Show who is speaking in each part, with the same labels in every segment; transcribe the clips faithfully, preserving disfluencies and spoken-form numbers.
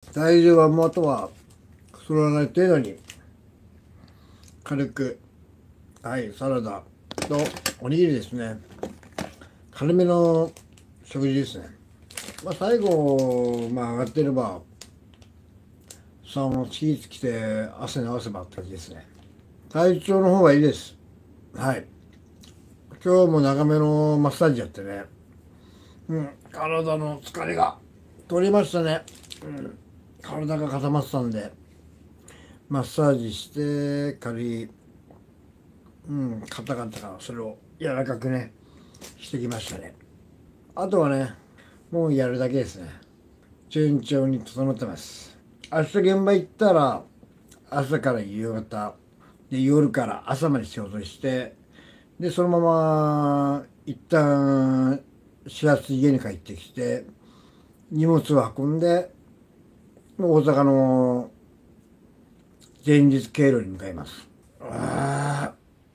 Speaker 1: 体重はもうあとは太らない程度に軽く、はい、サラダとおにぎりですね。軽めの食事ですね。まあ最後、まあ上がってればさんをチーズ着て汗流せばって感じですね。体調の方がいいです。はい。今日も長めのマッサージやってね。うん、体の疲れが取れましたね。うん、体が固まってたんで、マッサージして軽い、うん、硬かったからそれを柔らかくね、してきましたね。あとはね、もうやるだけですね。順調に整ってます。明日現場行ったら、朝から夕方、で夜から朝まで仕事して、で、そのまま、一旦、始発家に帰ってきて、荷物を運んで、大阪の前日経路に向かいます。あ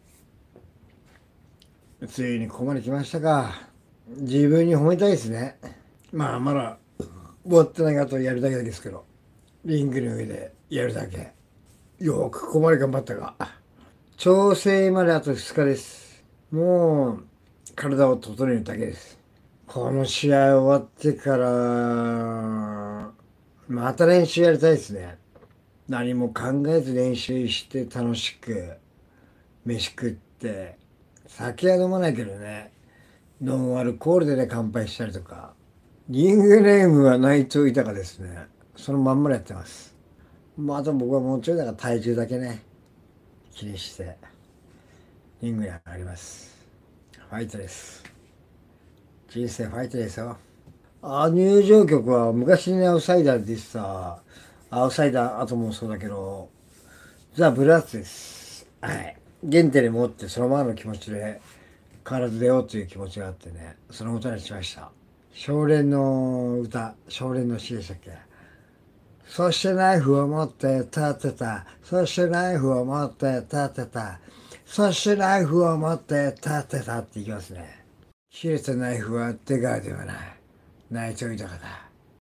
Speaker 1: あ、ついにここまで来ましたか。自分に褒めたいですね。まあ、まだ終わってないからとやるだけですけど、リングの上でやるだけ。よくここまで頑張ったが。調整まであとふつかです。もう、体を整えるだけです。この試合終わってから、また練習やりたいですね。何も考えず練習して楽しく飯食って、酒は飲まないけどね、ノンアルコールでね乾杯したりとか。リングネームは内藤豊ですね。そのまんまでやってます。まあ、あと僕はもうちょいだから体重だけね気にしてリングに上がります。ファイトです。人生ファイトですよ。あ、入場曲は昔にアウトサイダーでさ、アウトサイダー後もそうだけど、ザ・ブラッツです。はい。原点に持ってそのままの気持ちで変わらず出ようという気持ちがあってね、その歌にしました。少年の歌、少年の詩でしたっけ。そしてナイフを持って立ってた。そしてナイフを持って立ってた。そしてナイフを持って立ってたって言いますね。切れたナイフは出川ではない。内藤豊だ。